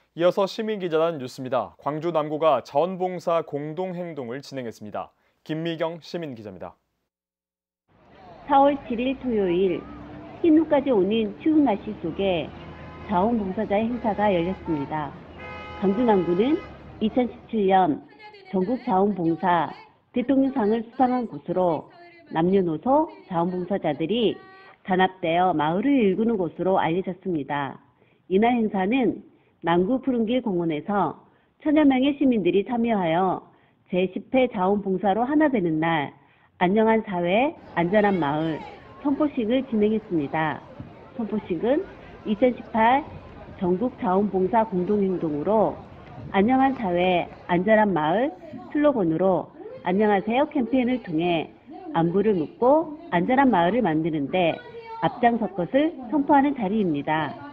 이어서 시민기자단 뉴스입니다. 광주 남구가 자원봉사 공동행동을 진행했습니다. 김미경 시민기자입니다. 4월 7일 토요일 흰눈까지 오는 추운 날씨 속에 자원봉사자의 행사가 열렸습니다. 광주 남구는 2017년 전국 자원봉사 대통령상을 수상한 곳으로 남녀노소 자원봉사자들이 단합되어 마을을 일구는 곳으로 알려졌습니다. 이날 행사는 남구 푸른길 공원에서 천여 명의 시민들이 참여하여 제10회 자원봉사로 하나 되는 날 안녕한 사회, 안전한 마을 선포식을 진행했습니다. 선포식은 2018 전국 자원봉사 공동행동으로 안녕한 사회, 안전한 마을 슬로건으로 안녕하세요 캠페인을 통해 안부를 묻고 안전한 마을을 만드는 데 앞장설 것을 선포하는 자리입니다.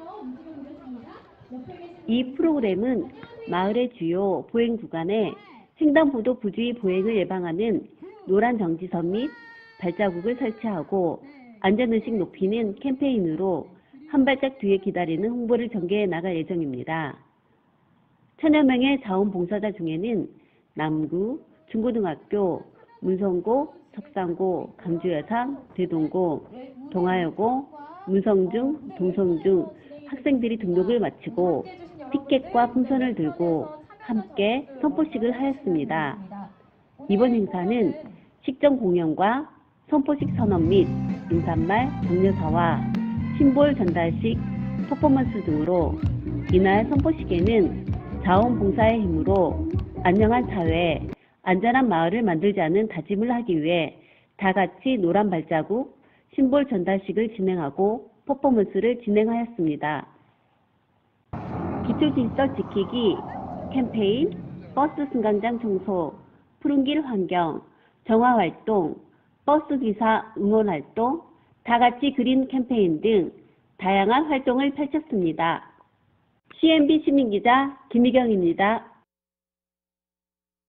이 프로그램은 마을의 주요 보행 구간에 횡단보도 부주의 보행을 예방하는 노란 정지선 및 발자국을 설치하고 안전의식 높이는 캠페인으로 한 발짝 뒤에 기다리는 홍보를 전개해 나갈 예정입니다. 천여 명의 자원봉사자 중에는 남구, 중고등학교, 문성고, 석산고, 강주여상, 대동고, 동아여고, 문성중, 동성중 학생들이 등록을 마치고 티켓과 풍선을 들고 함께 선포식을 하였습니다. 이번 행사는 식전 공연과 선포식 선언 및 인사말, 격려사와 심볼 전달식, 퍼포먼스 등으로 이날 선포식에는 자원봉사의 힘으로 안녕한 사회, 안전한 마을을 만들자는 다짐을 하기 위해 다 같이 노란 발자국, 심볼 전달식을 진행하고 퍼포먼스를 진행하였습니다. 기초질서 지키기 캠페인, 버스 승강장 청소, 푸른길 환경, 정화활동, 버스기사 응원활동, 다같이 그린 캠페인 등 다양한 활동을 펼쳤습니다. CNB 시민기자 김미경입니다.